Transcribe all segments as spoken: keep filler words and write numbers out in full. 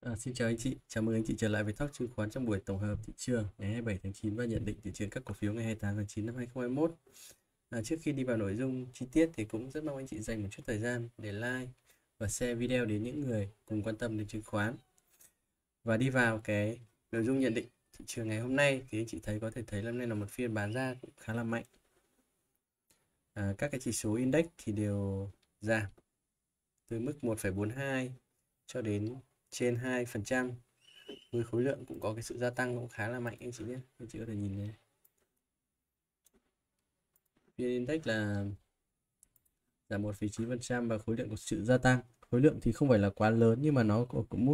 À, xin chào anh chị, chào mừng anh chị trở lại với talk chứng khoán trong buổi tổng hợp thị trường ngày hai mươi bảy tháng chín và nhận định thị trường các cổ phiếu ngày hai mươi tám tháng chín năm hai nghìn không trăm hai mươi mốt. À, trước khi đi vào nội dung chi tiết thì cũng rất mong anh chị dành một chút thời gian để like và share video đến những người cùng quan tâm đến chứng khoán. Và đi vào cái nội dung nhận định thị trường ngày hôm nay thì anh chị thấy có thể thấy hôm nay là một phiên bán ra cũng khá là mạnh. À, các cái chỉ số index thì đều giảm từ mức một phẩy bốn hai cho đến trên hai phần trăm, với khối lượng cũng có cái sự gia tăng cũng khá là mạnh anh chị nhé. Anh chị có thể nhìn này, vê en Index là giảm một phẩy chín phần trăm và khối lượng có sự gia tăng. Khối lượng thì không phải là quá lớn nhưng mà nó có cũng mức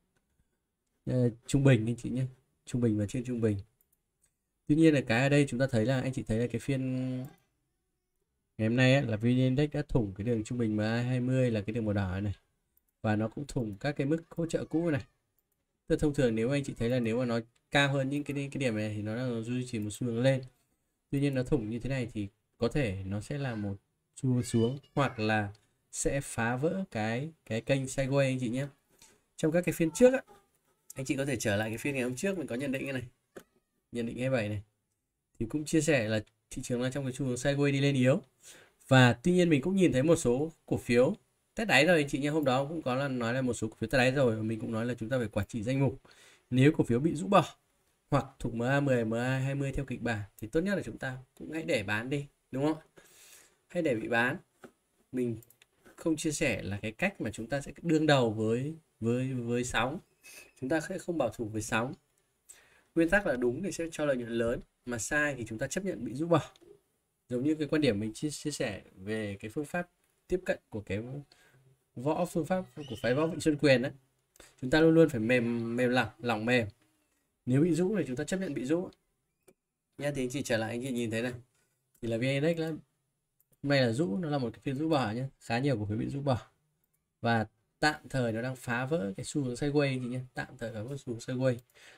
uh, trung bình anh chị nhé, trung bình và trên trung bình. Tuy nhiên là cái ở đây chúng ta thấy là anh chị thấy là cái phiên ngày hôm nay ấy, là vê en Index đã thủng cái đường trung bình em a hai mươi là cái đường màu đỏ này, và nó cũng thủng các cái mức hỗ trợ cũ này. Tức thông thường nếu anh chị thấy là nếu mà nó cao hơn những cái cái điểm này thì nó đang duy trì một xu hướng lên. Tuy nhiên nó thủng như thế này thì có thể nó sẽ là một xu hướng xuống hoặc là sẽ phá vỡ cái cái kênh sideways anh chị nhé. Trong các cái phiên trước á, anh chị có thể trở lại cái phiên ngày hôm trước mình có nhận định cái này, nhận định hai mươi bảy này, thì cũng chia sẻ là thị trường đang trong cái xu hướng sideways đi lên yếu. Và tuy nhiên mình cũng nhìn thấy một số cổ phiếu test đáy rồi anh chị nhé. Hôm đó cũng có là nói là một số cổ phiếu test đáy rồi, và mình cũng nói là chúng ta phải quản trị danh mục. Nếu cổ phiếu bị rũ bỏ hoặc thủng em a mười, em a hai mươi theo kịch bản thì tốt nhất là chúng ta cũng hãy để bán đi, đúng không? Hãy để bị bán. Mình không chia sẻ là cái cách mà chúng ta sẽ đương đầu với với với sóng. Chúng ta sẽ không bảo thủ với sóng. Nguyên tắc là đúng thì sẽ cho lợi nhuận lớn, mà sai thì chúng ta chấp nhận bị rũ bỏ. Giống như cái quan điểm mình chia, chia sẻ về cái phương pháp tiếp cận của cái võ phương pháp của phái võ Vịnh Xuân Quyền đấy. Chúng ta luôn luôn phải mềm mềm lỏng, lỏng mềm. Nếu bị rũ thì chúng ta chấp nhận bị rũ nha. Thì anh chị trở lại anh chị nhìn thấy này, thì là vê en Index là hôm nay là rũ, nó là một cái phiên rũ bỏ nhé, khá nhiều cổ phiếu bị rũ bỏ và tạm thời nó đang phá vỡ cái xu hướng sideways anh chị nhé, tạm thời phá vỡ xu hướng sideways.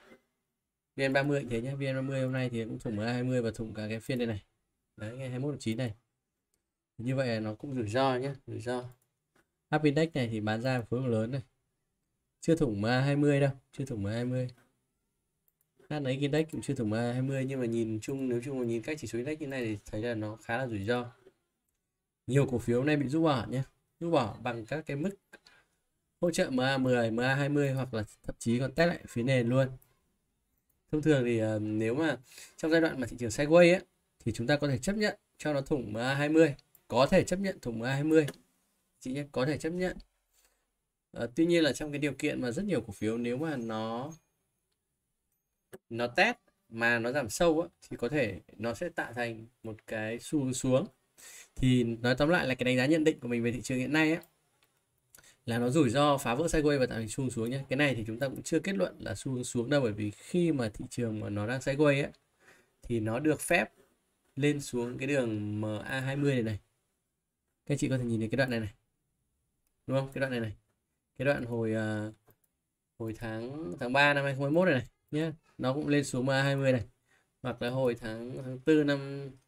vê en ba mươi thế nhé, vê en ba mươi hôm nay thì cũng thủng em a hai mươi và thủng cả cái phiên đây này, đấy, ngày hai mươi mốt tháng chín này. Như vậy là nó cũng rủi ro nhé, rủi ro. Up Index này thì bán ra khối lượng lớn này, chưa thủng em a hai mươi đâu, chưa thủng em a hai mươi. hát en ích Index cũng chưa thủng em a hai mươi, nhưng mà nhìn chung, nếu chung mà nhìn các chỉ số index như này thì thấy là nó khá là rủi ro. Nhiều cổ phiếu này bị rũ bỏ nhé, rũ bỏ bằng các cái mức hỗ trợ em a mười, em a hai mươi hoặc là thậm chí còn test lại phía nền luôn. Thông thường thì uh, nếu mà trong giai đoạn mà thị trường sideways ấy, thì chúng ta có thể chấp nhận cho nó thủng em a hai mươi, có thể chấp nhận thủng em a hai mươi chị nhé, có thể chấp nhận. Uh, tuy nhiên là trong cái điều kiện mà rất nhiều cổ phiếu nếu mà nó nó test mà nó giảm sâu á, thì có thể nó sẽ tạo thành một cái xu hướng xuống. Thì nói tóm lại là cái đánh giá nhận định của mình về thị trường hiện nay á, là nó rủi ro phá vỡ sideways và tạo thành xu hướng xuống nhé. Cái này thì chúng ta cũng chưa kết luận là xu hướng xuống đâu, bởi vì khi mà thị trường mà nó đang sideways á, thì nó được phép lên xuống cái đường em a hai mươi này này. Các chị có thể nhìn thấy cái đoạn này này, đúng không? Cái đoạn này này, cái đoạn hồi uh, hồi tháng tháng ba năm hai nghìn không trăm hai mươi mốt này này nhé, nó cũng lên xuống em a hai mươi này, hoặc là hồi tháng tháng tư năm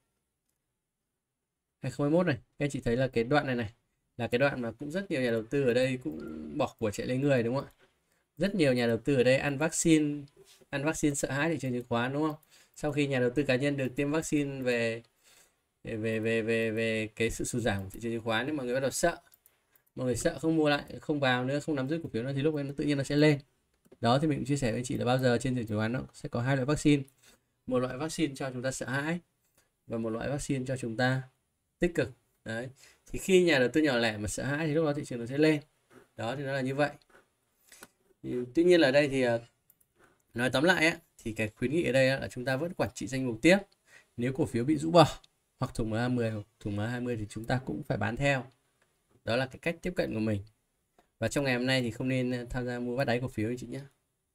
hai nghìn không trăm hai mươi mốt này. Các anh chị thấy là cái đoạn này này là cái đoạn mà cũng rất nhiều nhà đầu tư ở đây cũng bỏ của chạy lấy người, đúng không ạ? Rất nhiều nhà đầu tư ở đây ăn vaccine, ăn vaccine sợ hãi thị trường chứng khoán, đúng không? Sau khi nhà đầu tư cá nhân được tiêm vaccine về về về về về, về cái sự sụt giảm của thị trường chứng khoán, nhưng mà người bắt đầu sợ, mọi người sợ không mua lại, không vào nữa, không nắm giữ cổ phiếu nữa, thì lúc ấy nó tự nhiên nó sẽ lên. Đó, thì mình cũng chia sẻ với anh chị là bao giờ trên thị trường chứng khoán nó sẽ có hai loại vaccine, một loại vaccine cho chúng ta sợ hãi và một loại vaccine cho chúng ta tích cực. Đấy, thì khi nhà đầu tư nhỏ lẻ mà sợ hãi thì lúc đó thị trường nó sẽ lên. Đó, thì nó là như vậy. Thì, tuy nhiên là đây thì nói tóm lại á, thì cái khuyến nghị ở đây là chúng ta vẫn quản trị danh mục tiếp. Nếu cổ phiếu bị rũ bỏ hoặc thủng em a mười hoặc thủng em a hai mươi thì chúng ta cũng phải bán theo. Đó là cái cách tiếp cận của mình. Và trong ngày hôm nay thì không nên tham gia mua bắt đáy cổ phiếu anh chị nhé.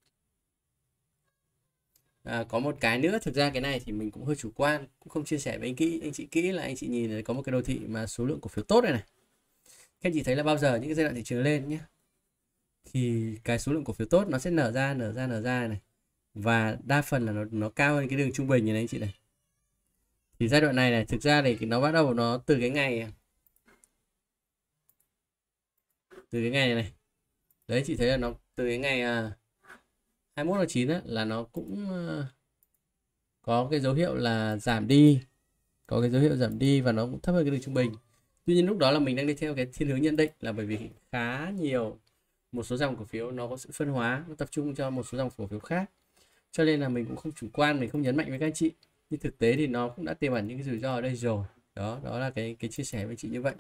À, có một cái nữa, thực ra cái này thì mình cũng hơi chủ quan, cũng không chia sẻ với anh kỹ anh chị kỹ, là anh chị nhìn có một cái đồ thị mà số lượng cổ phiếu tốt này này. Các anh chị thấy là bao giờ những cái giai đoạn thị trường lên nhé, thì cái số lượng cổ phiếu tốt nó sẽ nở ra nở ra nở ra này, và đa phần là nó nó cao hơn cái đường trung bình này, này anh chị này. Thì giai đoạn này này, thực ra thì nó bắt đầu nó từ cái ngày từ cái ngày này này Đấy chị thấy là nó từ cái ngày à, hai mươi mốt tháng chín á, là nó cũng à, có cái dấu hiệu là giảm đi, có cái dấu hiệu giảm đi và nó cũng thấp hơn cái đường trung bình. Tuy nhiên lúc đó là mình đang đi theo cái thiên hướng nhận định là bởi vì khá nhiều một số dòng cổ phiếu nó có sự phân hóa, nó tập trung cho một số dòng cổ phiếu khác, cho nên là mình cũng không chủ quan, mình không nhấn mạnh với các anh chị. Nhưng thực tế thì nó cũng đã tiềm ẩn những cái rủi ro ở đây rồi. Đó, đó là cái cái chia sẻ với chị như vậy.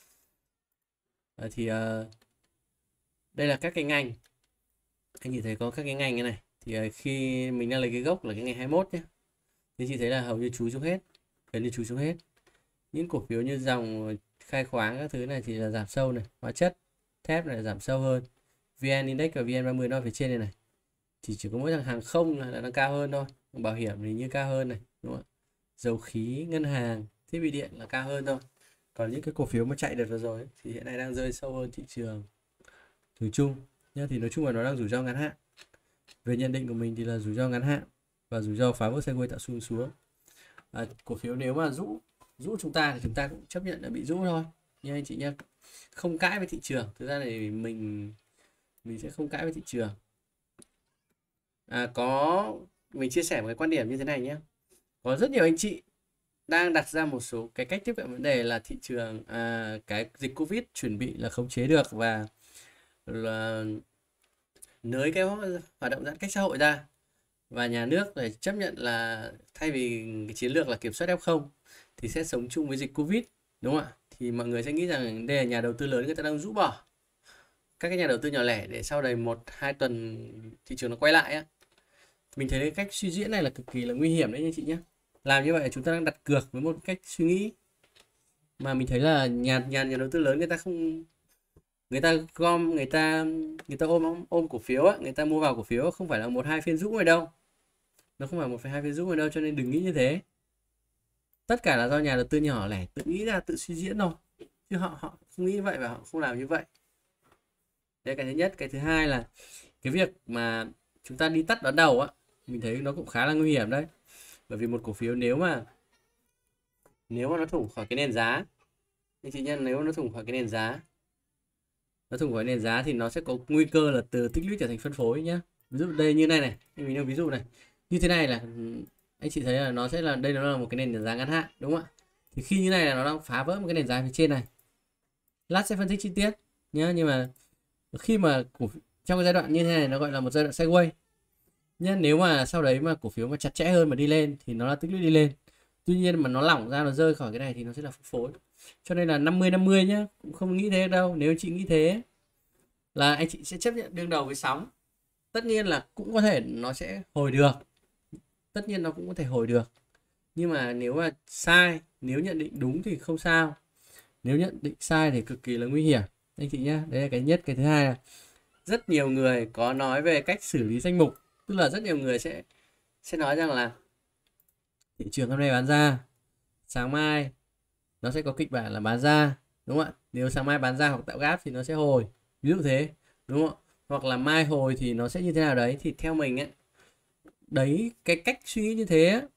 À, thì uh, đây là các cái ngành, anh chị thấy có các cái ngành như này. Thì uh, khi mình đang lấy cái gốc là cái ngày hai mươi mốt nhé, thì chị thấy là hầu như chú xuống hết, gần như chú xuống hết. Những cổ phiếu như dòng khai khoáng các thứ này thì là giảm sâu này, hóa chất, thép này giảm sâu hơn. vê en Index và vê en ba mươi nó phía trên này này, chỉ chỉ có mỗi thằng hàng không là đang cao hơn thôi, bảo hiểm thì như cao hơn này, đúng không ạ? Dầu khí, ngân hàng, thiết bị điện là cao hơn thôi. Còn những cái cổ phiếu mà chạy đợt vừa rồi ấy, thì hiện nay đang rơi sâu hơn thị trường thường chung nhá. Thì nói chung là nó đang rủi ro ngắn hạn. Về nhận định của mình thì là rủi ro ngắn hạn và rủi ro phá vỡ sideways tạo xu hướng xuống. À, cổ phiếu nếu mà rũ rũ chúng ta thì chúng ta cũng chấp nhận là bị rũ thôi nha anh chị nhé, không cãi với thị trường. Thực ra thì mình mình sẽ không cãi với thị trường. À, có mình chia sẻ một cái quan điểm như thế này nhé, có rất nhiều anh chị đang đặt ra một số cái cách tiếp cận vấn đề là thị trường à, cái dịch Covid chuẩn bị là khống chế được và là nới cái hoạt động giãn cách xã hội ra, và nhà nước phải chấp nhận là thay vì cái chiến lược là kiểm soát ép không thì sẽ sống chung với dịch Covid, đúng không ạ? Thì mọi người sẽ nghĩ rằng đây là nhà đầu tư lớn người ta đang rũ bỏ các cái nhà đầu tư nhỏ lẻ để sau đây một hai tuần thị trường nó quay lại á. Mình thấy cái cách suy diễn này là cực kỳ là nguy hiểm đấy nha chị nhé. Làm như vậy chúng ta đang đặt cược với một cách suy nghĩ mà mình thấy là nhà nhà nhà đầu tư lớn người ta không, người ta gom, người ta người ta ôm ôm cổ phiếu á, người ta mua vào cổ phiếu không phải là một hai phiên rũ rồi đâu, nó không phải một hai phiên rũ rồi đâu, cho nên đừng nghĩ như thế. Tất cả là do nhà đầu tư nhỏ lẻ tự nghĩ ra, tự suy diễn thôi, chứ họ họ không nghĩ vậy và họ không làm như vậy. Đấy cái thứ nhất. Cái thứ hai là cái việc mà chúng ta đi tắt đón đầu á, mình thấy nó cũng khá là nguy hiểm đấy. Bởi vì một cổ phiếu nếu mà nếu mà nó thủng khỏi cái nền giá, anh chị nhân, nếu nó thủng khỏi cái nền giá nó thủng khỏi nền giá thì nó sẽ có nguy cơ là từ tích lũy trở thành phân phối nhá. Ví dụ đây như này này, mình đưa ví dụ này, như thế này là anh chị thấy là nó sẽ là, đây nó là một cái nền giá ngắn hạn, đúng không ạ? Thì khi như này là nó đang phá vỡ một cái nền giá phía trên này. Lát sẽ phân tích chi tiết nhá, nhưng mà khi mà cổ, trong cái giai đoạn như thế này nó gọi là một giai đoạn sideways nhá. Nếu mà sau đấy mà cổ phiếu mà chặt chẽ hơn mà đi lên thì nó là tích lũy đi lên. Tuy nhiên mà nó lỏng ra, nó rơi khỏi cái này thì nó sẽ là phân phối. Cho nên là năm mươi năm mươi nhá, cũng không nghĩ thế đâu. Nếu chị nghĩ thế là anh chị sẽ chấp nhận đương đầu với sóng. Tất nhiên là cũng có thể nó sẽ hồi được, tất nhiên nó cũng có thể hồi được, nhưng mà nếu mà sai, nếu nhận định đúng thì không sao, nếu nhận định sai thì cực kỳ là nguy hiểm anh chị nhá. Đấy là cái nhất. Cái thứ hai là rất nhiều người có nói về cách xử lý danh mục, tức là rất nhiều người sẽ sẽ nói rằng là thị trường hôm nay bán ra, sáng mai nó sẽ có kịch bản là bán ra, đúng không ạ? Nếu sáng mai bán ra hoặc tạo gap thì nó sẽ hồi, ví dụ thế, đúng không? Hoặc là mai hồi thì nó sẽ như thế nào đấy. Thì theo mình ấy, đấy cái cách suy nghĩ như thế ấy,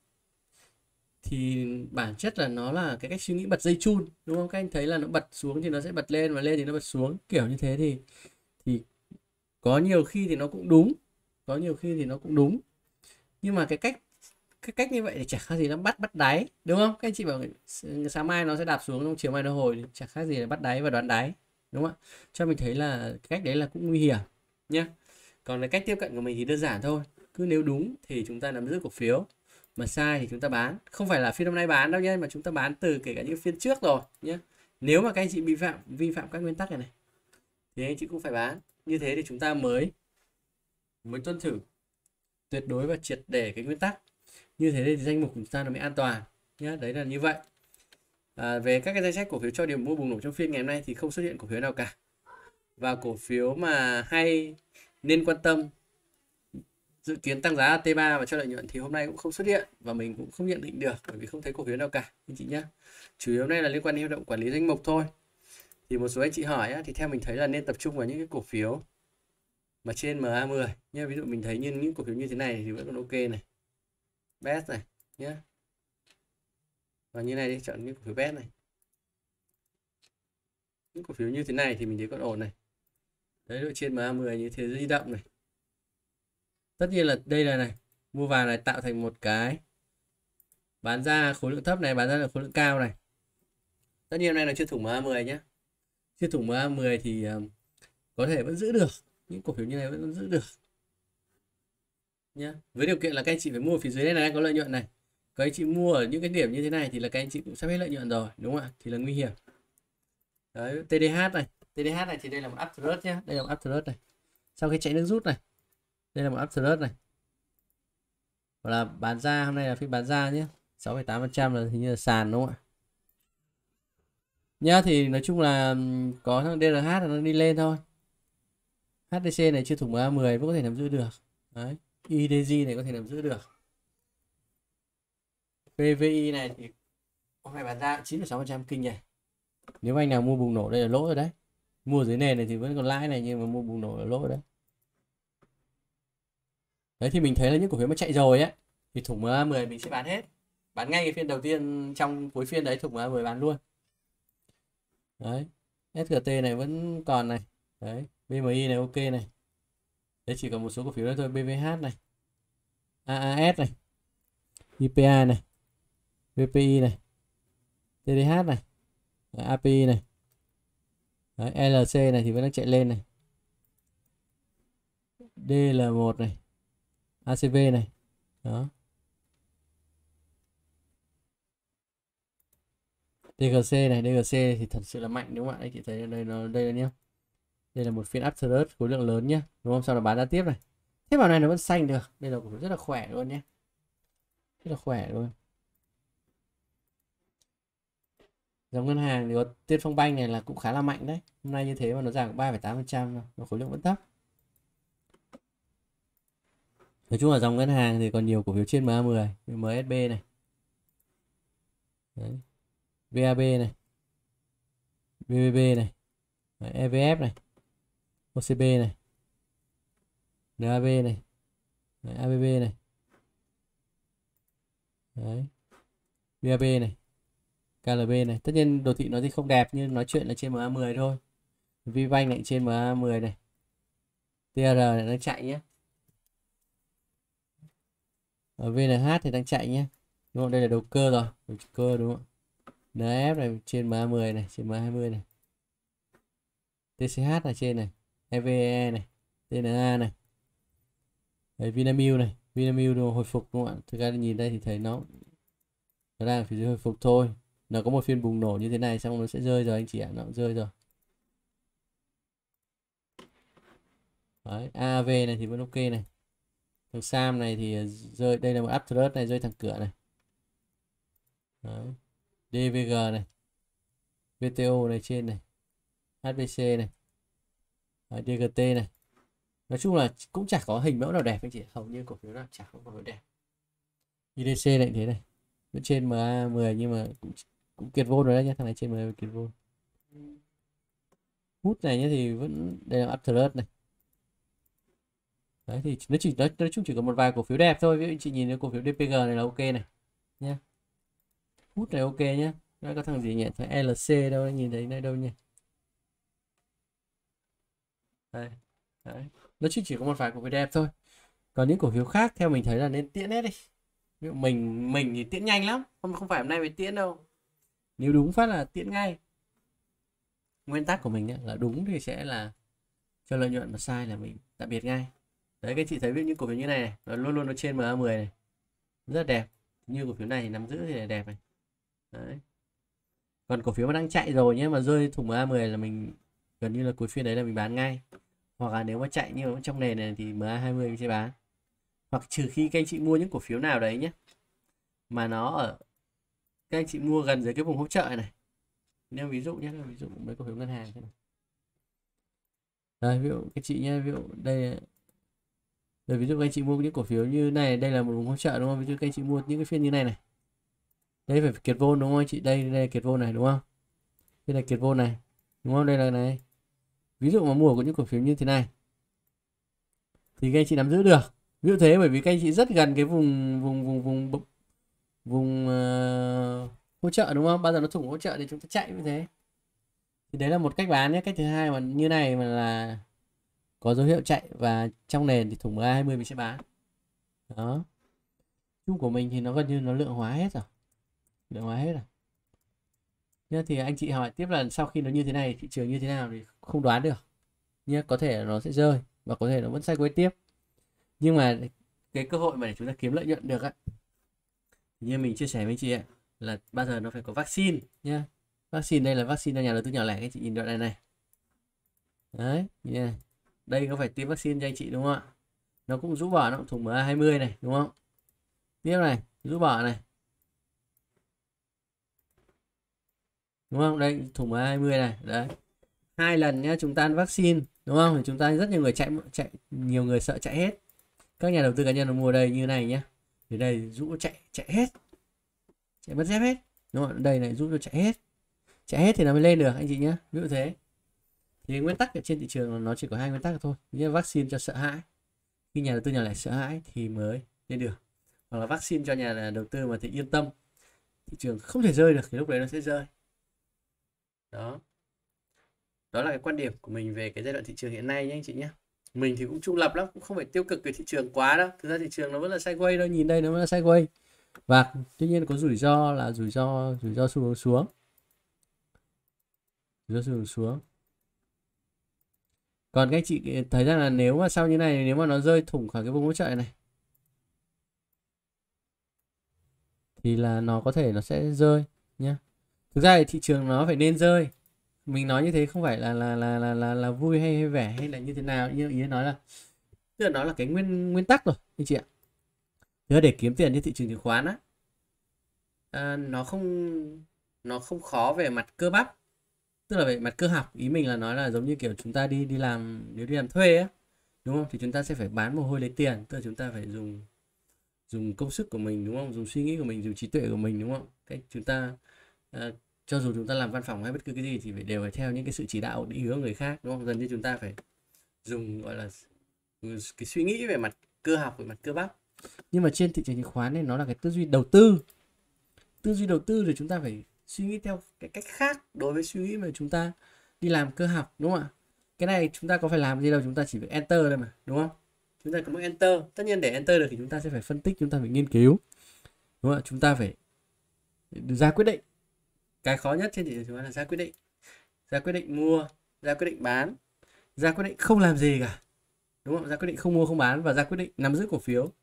thì bản chất là nó là cái cách suy nghĩ bật dây chun, đúng không? Các anh thấy là nó bật xuống thì nó sẽ bật lên, và lên thì nó bật xuống, kiểu như thế. Thì thì có nhiều khi thì nó cũng đúng, có nhiều khi thì nó cũng đúng, nhưng mà cái cách cái cách như vậy thì chả khác gì nó bắt bắt đáy, đúng không? Các anh chị bảo sáng mai nó sẽ đạp xuống, trong chiều mai nó hồi, chả khác gì là bắt đáy và đoán đáy, đúng không ạ? Cho mình thấy là cái cách đấy là cũng nguy hiểm nhé. Còn cái cách tiếp cận của mình thì đơn giản thôi, cứ nếu đúng thì chúng ta nắm giữ cổ phiếu, mà sai thì chúng ta bán. Không phải là phiên hôm nay bán đâu nhé, mà chúng ta bán từ kể cả những phiên trước rồi nhé. Nếu mà các anh chị vi phạm vi phạm các nguyên tắc này này thì anh chị cũng phải bán. Như thế thì chúng ta mới mới tuân thủ tuyệt đối và triệt để cái nguyên tắc. Như thế thì danh mục của chúng ta nó mới an toàn nhé. Đấy là như vậy. À, về các cái danh sách cổ phiếu cho điểm mua bùng nổ trong phiên ngày hôm nay thì không xuất hiện cổ phiếu nào cả. Và cổ phiếu mà hay nên quan tâm, dự kiến tăng giá T ba và cho lợi nhuận thì hôm nay cũng không xuất hiện, và mình cũng không nhận định được bởi vì không thấy cổ phiếu nào cả anh chị nhé. Chủ yếu hôm nay là liên quan đến hoạt động quản lý danh mục thôi. Thì một số anh chị hỏi á, thì theo mình thấy là nên tập trung vào những cái cổ phiếu mà trên M A mười nhé. Ví dụ mình thấy như những cổ phiếu như thế này thì vẫn còn ok này, bét này nhé, và như này đi, chọn những cổ phiếu bét này, những cổ phiếu như thế này thì mình thấy còn ổn này. Đấy, độ trên em a mười như thế giới di động này. Tất nhiên là đây là này, mua vào này tạo thành một cái bán ra khối lượng thấp này, bán ra là khối lượng cao này. Tất nhiên hôm nay là chưa thủng em a mười nhé. Chưa thủng em a mười thì um, có thể vẫn giữ được, những cổ phiếu như này vẫn giữ được nhé. Với điều kiện là các anh chị phải mua phía dưới này, này có lợi nhuận này. Các anh chị mua ở những cái điểm như thế này thì là các anh chị cũng sắp hết lợi nhuận rồi, đúng không ạ? Thì là nguy hiểm. Đấy, tê đê hát này, tê đê hát này thì đây là một uptrend nhé, đây là một uptrend này. Sau khi chạy nước rút này, đây là một uptrend này. Hoặc là bán ra, hôm nay là phiên bán ra nhé, sáu phẩy tám phần trăm là hình như là sàn đúng không ạ? Nhá, thì nói chung là có thằng đê rờ hát là nó đi lên thôi. hát đê xê này chưa thủng em a mười vẫn có thể nắm giữ được. Đấy, i đê giê này có thể nắm giữ được. pê vê i này thì hôm nay bán ra chín phẩy sáu phần trăm, kinh nhỉ. Nếu anh nào mua bùng nổ đây là lỗ rồi đấy. Mua dưới nền này thì vẫn còn lãi này, nhưng mà mua bùng nổ là lỗ rồi đấy. Đấy thì mình thấy là những cổ phiếu mà chạy rồi ấy thì thủng em a mười mình sẽ bán hết. Bán ngay cái phiên đầu tiên, trong cuối phiên đấy thủng em a mười bán luôn. Đấy, ét giê tê này vẫn còn này. Đấy, bê em i này ok này. Đấy, chỉ còn một số cổ phiếu nữa thôi, bê vê hát này, a a ét này, i pê a này, vê pê i này, tê đê hát này, a pê i này. Đấy, lờ xê này thì vẫn đang chạy lên này, đê lờ một này, a xê vê này. Đó, đê giê xê này, đê giê xê thì thật sự là mạnh đúng không ạ? Anh chị thấy đây nó đây là nhá. Đây là một phiên uptrend khối lượng lớn nhá, đúng không? Sau đó bán ra tiếp này. Thế vào này nó vẫn xanh được. Đây là cổ phiếu rất là khỏe luôn nhé. Rất là khỏe luôn. Dòng ngân hàng thì có Tiên Phong Banh này là cũng khá là mạnh đấy. Hôm nay như thế mà nó giảm ba phẩy tám phần trăm mà khối lượng vẫn thấp. Nói chung là dòng ngân hàng thì còn nhiều cổ phiếu trên em a mười, em ét bê này. Đấy. vê a bê này, bê bê bê này, đấy, e vê ép này, ô xê bê này, en a bê này, đấy, a bê bê này, đấy, vê a bê này, ca lờ bê này. Tất nhiên đồ thị nó thì không đẹp, nhưng nói chuyện là trên em a mười thôi. VBank lại trên em a mười này, tê rờ này đang chạy nhé, ở vê en hát thì đang chạy nhé, đúng không? Đây là đầu cơ rồi, đầu cơ đúng không? en ép này trên em a mười này, trên em a hai mươi này, tê xê hát là trên này, e vê e này, tê en a này, đấy, Vinamilk này, Vinamilk hồi phục đúng không ạ? Thực ra nhìn đây thì thấy nó nó đang phía dưới hồi phục thôi. Nó có một phiên bùng nổ như thế này xong nó sẽ rơi rồi anh chị ạ, nó cũng rơi rồi. Đấy, a a vê này thì vẫn ok này. Thằng Sam này thì rơi, đây là một uptrend này, rơi thẳng cửa này. Đấy. đê vê giê này, vê tê o này trên này, hát bê xê này, đấy, đê giê tê này. Nói chung là cũng chả có hình mẫu nào đẹp anh chị, hầu như cổ phiếu nào chả có cổ phiếu đẹp. i đê xê lại thế này, vẫn trên em a mười nhưng mà cũng, cũng kiệt vôn rồi đấy nhé, thằng này trên em a kiệt vôn. Hút này nhé thì vẫn đây là uptrend này. Đấy thì nó chỉ nói, nói chung chỉ có một vài cổ phiếu đẹp thôi. Ví dụ chị nhìn thấy cổ phiếu đê pê giê này là ok này nhé, hút này ok nhé. Nó có thằng gì nhỉ, thằng lờ xê đâu, nhìn thấy đây đâu nhỉ. Đây. Đấy, nó chỉ chỉ có một vài cổ phiếu đẹp thôi. Còn những cổ phiếu khác theo mình thấy là nên tiễn hết đi. Ví dụ mình mình thì tiễn nhanh lắm, không không phải hôm nay mới tiễn đâu. Nếu đúng phát là tiễn ngay. Nguyên tắc của mình ấy, là đúng thì sẽ là cho lợi nhuận, mà sai là mình tạm biệt ngay. Đấy, các chị thấy những cổ phiếu như này này, nó luôn luôn nó trên em a mười này, rất đẹp. Như cổ phiếu này thì nắm giữ thì là đẹp này. Đấy. Còn cổ phiếu mà đang chạy rồi nhé, mà rơi thủng em a mười là mình gần như là cuối phiên đấy là mình bán ngay. Hoặc là nếu mà chạy nhưng mà trong nền này thì em a hai mươi mình sẽ bán. Hoặc trừ khi các anh chị mua những cổ phiếu nào đấy nhé, mà nó ở các anh chị mua gần dưới cái vùng hỗ trợ này. Nếu ví dụ nhé, ví dụ mấy cổ phiếu ngân hàng thế này. Đây, ví dụ các chị nhé, ví dụ đây, đây ví dụ các anh chị mua những cổ phiếu như này, đây là một vùng hỗ trợ đúng không? Ví dụ các anh chị mua những cái phiên như này này, đây phải kiệt vôn đúng không anh chị? Đây đây là kiệt vôn này đúng không? Đây là kiệt vôn này đúng không? Đây là này. Ví dụ mà mua của những cổ phiếu như thế này thì các anh chị nắm giữ được. Ví dụ thế, bởi vì các anh chị rất gần cái vùng vùng vùng vùng vùng, vùng uh, hỗ trợ đúng không? Bao giờ nó thủng hỗ trợ thì chúng ta chạy như thế. Thì đấy là một cách bán nhé. Cách thứ hai mà như này mà là có dấu hiệu chạy và trong nền thì thủng M A hai mươi mình sẽ bán. Đó. Chung của mình thì nó gần như nó lượng hóa hết rồi. Lượng hóa hết rồi. Nhá, thì anh chị hỏi tiếp là sau khi nó như thế này thị trường như thế nào thì không đoán được. Nhá, có thể nó sẽ rơi và có thể nó vẫn sideways tiếp. Nhưng mà cái cơ hội mà để chúng ta kiếm lợi nhuận được á, như mình chia sẻ với anh chị ấy, là bao giờ nó phải có vaccine nhá. Vaccine đây là vaccine cho nhà đầu tư nhỏ lẻ, các anh chị nhìn đoạn này này. Đấy, yeah. Đây có phải tiêm vaccine cho anh chị đúng không ạ? Nó cũng rũ bỏ, nó cũng thủng M A hai mươi này đúng không? Tiếp này, rũ bỏ này. Đúng không? Đây thủng M A hai mươi này, đấy. Hai lần nhá, chúng ta ăn vaccine đúng không? Thì chúng ta rất nhiều người chạy chạy nhiều người sợ chạy hết. Các nhà đầu tư cá nhân nó mua đây như này nhá. Thì đây rũ chạy chạy hết. Chạy mất dép hết. Đúng không? Đây này rũ nó chạy hết. Chạy hết thì nó mới lên được anh chị nhé. Ví dụ thế. Thì nguyên tắc ở trên thị trường nó chỉ có hai nguyên tắc thôi. Như vaccine cho sợ hãi. Khi nhà đầu tư nhỏ lẻ sợ hãi thì mới lên được. Hoặc là vaccine cho nhà đầu tư mà thì yên tâm, thị trường không thể rơi được thì lúc đấy nó sẽ rơi. Đó. Đó là cái quan điểm của mình về cái giai đoạn thị trường hiện nay nhé anh chị nhé. Mình thì cũng trung lập lắm, cũng không phải tiêu cực về thị trường quá đâu. Thực ra thị trường nó vẫn là sideways thôi, nhìn đây nó vẫn là sideways. Và tuy nhiên có rủi ro là rủi ro rủi ro xu hướng xuống. Rủi ro xu hướng xuống. Còn các anh chị thấy rằng là nếu mà sau như này, nếu mà nó rơi thủng khỏi cái vùng hỗ trợ này thì là nó có thể nó sẽ rơi nhé. Thực ra thì thị trường nó phải nên rơi. Mình nói như thế không phải là là là là là, là vui hay, hay vẻ hay là như thế nào, như ý nói là tức là nó là cái nguyên nguyên tắc rồi anh chị ạ. Thế để kiếm tiền trên thị trường chứng khoán á, à, nó không nó không khó về mặt cơ bắp, tức là về mặt cơ học. Ý mình là nói là giống như kiểu chúng ta đi đi làm, nếu đi làm thuê á đúng không, thì chúng ta sẽ phải bán mồ hôi lấy tiền, tức là chúng ta phải dùng dùng công sức của mình đúng không, dùng suy nghĩ của mình, dùng trí tuệ của mình đúng không. Cách chúng ta à, cho dù chúng ta làm văn phòng hay bất cứ cái gì thì phải đều phải theo những cái sự chỉ đạo định hướng người khác đúng không. Gần như chúng ta phải dùng gọi là cái suy nghĩ về mặt cơ học, về mặt cơ bắp. Nhưng mà trên thị trường chứng khoán này nó là cái tư duy đầu tư. Tư duy đầu tư thì chúng ta phải suy nghĩ theo cái cách khác đối với suy nghĩ mà chúng ta đi làm cơ học đúng không ạ. Cái này chúng ta có phải làm gì đâu, chúng ta chỉ phải enter thôi mà đúng không. Chúng ta có muốn enter, tất nhiên để enter được thì chúng ta sẽ phải phân tích, chúng ta phải nghiên cứu đúng không ạ. Chúng ta phải ra quyết định. Cái khó nhất trên thị trường chứng khoán là ra quyết định. Ra quyết định mua, ra quyết định bán, ra quyết định không làm gì cả đúng không. Ra quyết định không mua không bán và ra quyết định nắm giữ cổ phiếu.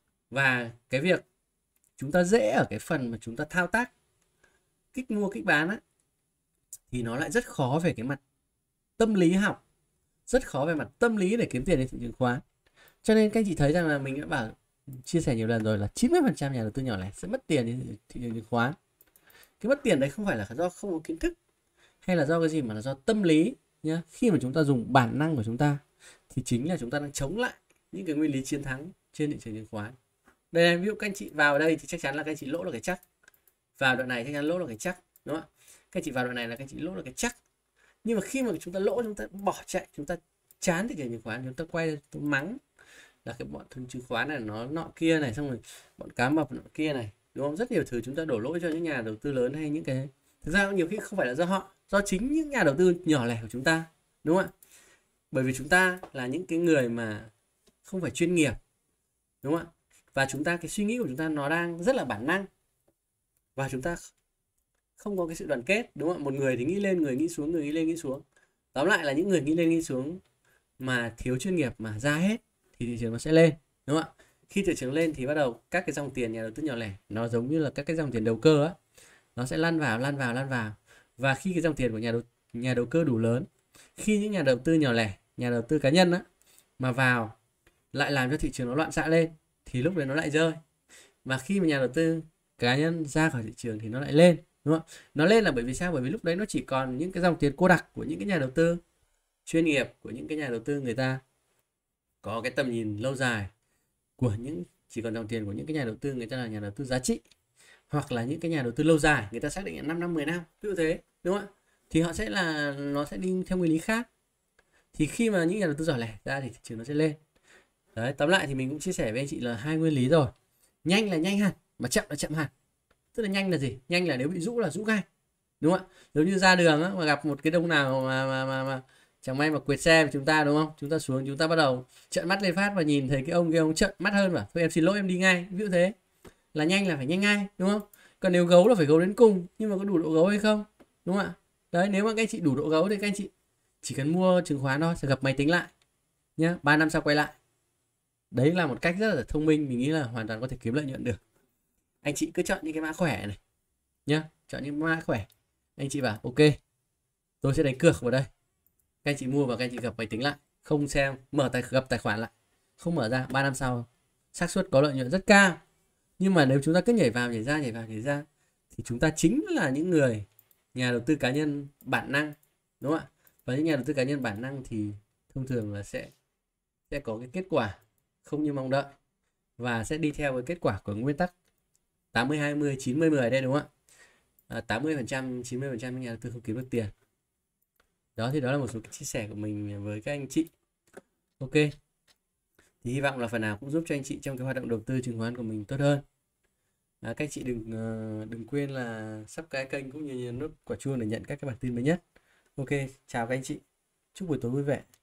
Và cái việc chúng ta dễ ở cái phần mà chúng ta thao tác kích mua kích bán á, thì nó lại rất khó về cái mặt tâm lý học, rất khó về mặt tâm lý để kiếm tiền trên thị trường chứng khoán. Cho nên các anh chị thấy rằng là mình đã bảo chia sẻ nhiều lần rồi là chín mươi phần trăm nhà đầu tư nhỏ lẻ sẽ mất tiền trên thị trường chứng khoán. Cái mất tiền đấy không phải là do không có kiến thức hay là do cái gì, mà là do tâm lý nhá. Khi mà chúng ta dùng bản năng của chúng ta thì chính là chúng ta đang chống lại những cái nguyên lý chiến thắng trên thị trường chứng khoán. Đây là ví dụ các anh chị vào đây thì chắc chắn là các anh chị lỗ là cái chắc. Vào đoạn này chắc chắn lỗ là cái chắc đúng không ạ. Các anh chị vào đoạn này là các anh chị lỗ là cái chắc. Nhưng mà khi mà chúng ta lỗ, chúng ta bỏ chạy, chúng ta chán thị trường chứng khoán, chúng ta quay chúng ta mắng là cái bọn chứng khoán này nó nọ kia này, xong rồi bọn cá mập nọ kia này đúng không. Rất nhiều thứ chúng ta đổ lỗi cho những nhà đầu tư lớn hay những cái, thực ra nhiều khi không phải là do họ, do chính những nhà đầu tư nhỏ lẻ của chúng ta đúng không ạ. Bởi vì chúng ta là những cái người mà không phải chuyên nghiệp đúng không ạ. Và chúng ta, cái suy nghĩ của chúng ta nó đang rất là bản năng và chúng ta không có cái sự đoàn kết đúng không ạ. Một người thì nghĩ lên, người nghĩ xuống, người nghĩ lên nghĩ xuống. Tóm lại là những người nghĩ lên nghĩ xuống mà thiếu chuyên nghiệp mà ra hết thì thị trường nó sẽ lên đúng không ạ. Khi thị trường lên thì bắt đầu các cái dòng tiền nhà đầu tư nhỏ lẻ nó giống như là các cái dòng tiền đầu cơ á, nó sẽ lăn vào lăn vào lăn vào. Và khi cái dòng tiền của nhà đầu nhà đầu cơ đủ lớn, khi những nhà đầu tư nhỏ lẻ, nhà đầu tư cá nhân á mà vào lại làm cho thị trường nó loạn xạ lên thì lúc đấy nó lại rơi. Và khi mà nhà đầu tư cá nhân ra khỏi thị trường thì nó lại lên đúng không? Nó lên là bởi vì sao? Bởi vì lúc đấy nó chỉ còn những cái dòng tiền cô đặc của những cái nhà đầu tư chuyên nghiệp, của những cái nhà đầu tư người ta có cái tầm nhìn lâu dài, của những chỉ còn dòng tiền của những cái nhà đầu tư người ta là nhà đầu tư giá trị, hoặc là những cái nhà đầu tư lâu dài, người ta xác định là năm năm mười năm ví dụ thế đúng không ạ. Thì họ sẽ là nó sẽ đi theo nguyên lý khác. Thì khi mà những nhà đầu tư nhỏ lẻ ra thì thị trường nó sẽ lên. Đấy, tóm lại thì mình cũng chia sẻ với anh chị là hai nguyên lý rồi. Nhanh là nhanh hẳn, mà chậm là chậm hẳn. Tức là nhanh là gì? Nhanh là nếu bị rũ là rũ ngay đúng không ạ. Giống như ra đường á, mà gặp một cái đông nào mà mà mà, mà Chẳng may mà quẹt xe của chúng ta đúng không? Chúng ta xuống chúng ta bắt đầu trợn mắt lên phát và nhìn thấy cái ông kia ông trợn mắt hơn, mà thôi em xin lỗi em đi ngay, ví dụ thế. Là nhanh là phải nhanh ngay đúng không? Còn nếu gấu là phải gấu đến cùng, nhưng mà có đủ độ gấu hay không, đúng không ạ? Đấy, nếu mà các anh chị đủ độ gấu thì các anh chị chỉ cần mua chứng khoán thôi, sẽ gặp máy tính lại nhá, ba năm sau quay lại. Đấy là một cách rất là thông minh, mình nghĩ là hoàn toàn có thể kiếm lợi nhuận được. Anh chị cứ chọn những cái mã khỏe này nhá, chọn những mã khỏe, anh chị bảo ok tôi sẽ đánh cược vào đây, các anh chị mua và các anh chị gặp máy tính lại, không xem mở tài gặp tài khoản lại, không mở ra, ba năm sau xác suất có lợi nhuận rất cao. Nhưng mà nếu chúng ta cứ nhảy vào nhảy ra nhảy vào nhảy ra thì chúng ta chính là những người nhà đầu tư cá nhân bản năng, đúng không ạ? Và những nhà đầu tư cá nhân bản năng thì thông thường là sẽ sẽ có cái kết quả không như mong đợi, và sẽ đi theo cái kết quả của nguyên tắc tám mươi hai mươi chín mươi mười đây, đúng không ạ? À, tám mươi phần trăm chín mươi phần trăm những nhà đầu tư không kiếm được tiền. Đó thì đó là một số chia sẻ của mình với các anh chị. Ok, thì hy vọng là phần nào cũng giúp cho anh chị trong cái hoạt động đầu tư chứng khoán của mình tốt hơn. À, các anh chị đừng đừng quên là subscribe kênh cũng như nhấn nút quả chuông để nhận các cái bản tin mới nhất. Ok, chào các anh chị, chúc buổi tối vui vẻ.